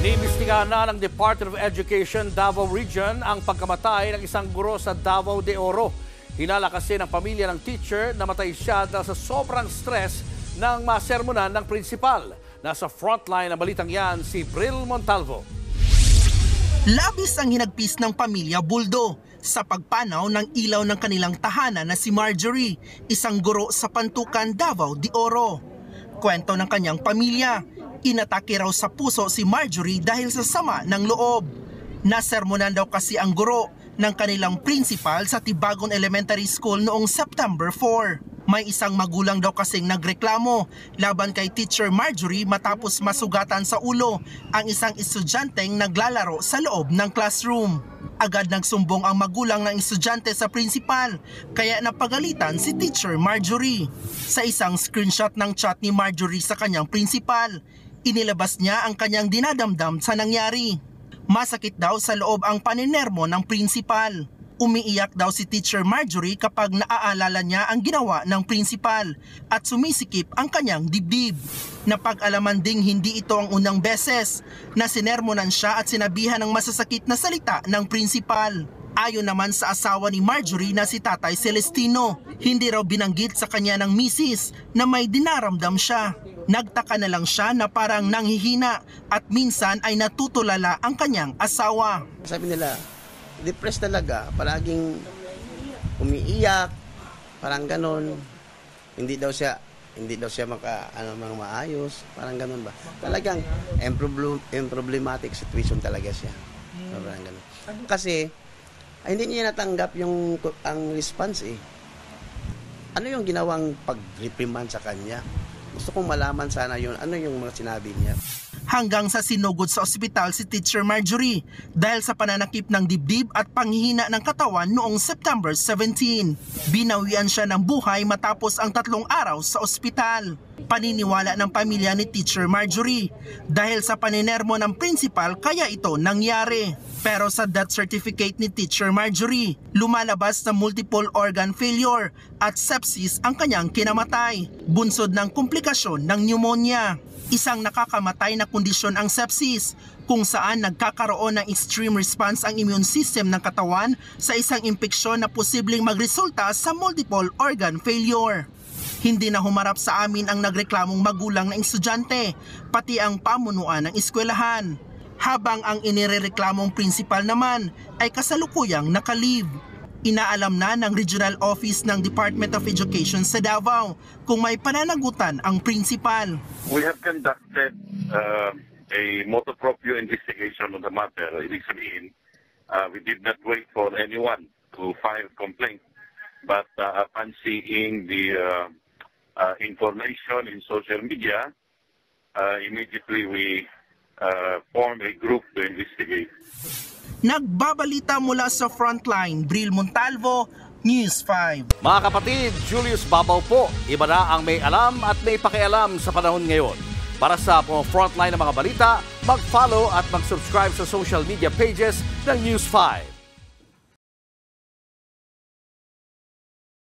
Inimbestigahan na ng Department of Education Davao Region ang pagkamatay ng isang guro sa Davao de Oro. Hinala kasi ng pamilya ng teacher na matay siya dahil sa sobrang stress ng masermonan ng principal. Nasa frontline ng balitang yan si Bril Montalvo. Labis ang hinagpis ng pamilya Buldo sa pagpanaw ng ilaw ng kanilang tahanan na si Marjorie, isang guro sa Pantukan, Davao de Oro. Kwento ng kanyang pamilya, inatake raw sa puso si Marjorie dahil sa sama ng loob. Nasermonan daw kasi ang guro ng kanilang principal sa Tibagon Elementary School noong September 4. May isang magulang daw kasing nagreklamo laban kay Teacher Marjorie matapos masugatan sa ulo ang isang estudyanteng naglalaro sa loob ng classroom. Agad nagsumbong ang magulang ng estudyante sa principal, kaya napagalitan si Teacher Marjorie. Sa isang screenshot ng chat ni Marjorie sa kanyang principal, inilabas niya ang kanyang dinadamdam sa nangyari. Masakit daw sa loob ang paninermo ng principal. Umiiyak daw si Teacher Marjorie kapag naaalala niya ang ginawa ng principal at sumisikip ang kanyang dibdib. Napag-alaman ding hindi ito ang unang beses na sinermonan siya at sinabihan ng masasakit na salita ng principal. Ayon naman sa asawa ni Marjorie na si Tatay Celestino, hindi raw binanggit sa kanya ng misis na may dinaramdam siya. Nagtaka na lang siya na parang nanghihina at minsan ay natutulala ang kanyang asawa. Sabi nila, depressed talaga, palaging umiiyak, parang ganon. Hindi daw siya mga maayos, parang ganon ba. Talagang problematic situation talaga siya. Parang ganon. Kasi hindi niya natanggap ang response eh. Ano yung ginawang pag-reprimand sa kanya? Gusto kong malaman sana yun, ano yung mga sinabi niya. Hanggang sa sinugod sa ospital si Teacher Marjorie dahil sa pananakip ng dibdib at panghihina ng katawan noong September 17. Binawian siya ng buhay matapos ang 3 araw sa ospital. Paniniwala ng pamilya ni Teacher Marjorie dahil sa paninermo ng principal kaya ito nangyari. Pero sa death certificate ni Teacher Marjorie, lumalabas na multiple organ failure at sepsis ang kanyang kinamatay, bunsod ng komplikasyon ng pneumonia. Isang nakakamatay na kondisyon ang sepsis, kung saan nagkakaroon ng extreme response ang immune system ng katawan sa isang impeksyon na posibleng magresulta sa multiple organ failure. Hindi na humarap sa amin ang nagreklamong magulang ng estudyante, pati ang pamunuan ng eskwelahan. Habang ang inirereklamong principal naman ay kasalukuyang nakalive. Inaalam na ng Regional Office ng Department of Education sa Davao kung may pananagutan ang principal. We have conducted a motu proprio investigation on the matter. Ibig sabihin, we did not wait for anyone to file complaint. But upon seeing the information in social media, immediately we formed a group to investigate. Nagbabalita mula sa frontline, Bril Montalvo, News 5. Mga kapatid, Julius Babaw po. Iba na ang may alam at may pakialam sa panahon ngayon. Para sa frontline ng mga balita, mag-follow at mag-subscribe sa social media pages ng News 5.